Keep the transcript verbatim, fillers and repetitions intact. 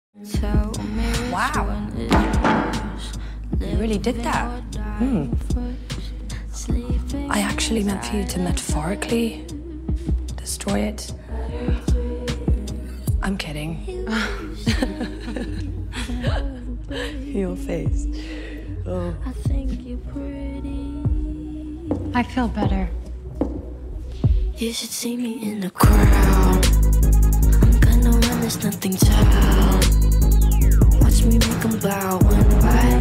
Wow. You really did that. Hmm. I actually meant for you to metaphorically destroy it. I'm kidding. Your face. Oh. I think you're pretty. I feel better. You should see me in the crowd. I'm gonna run, there's nothing to. Watch me make them bow one by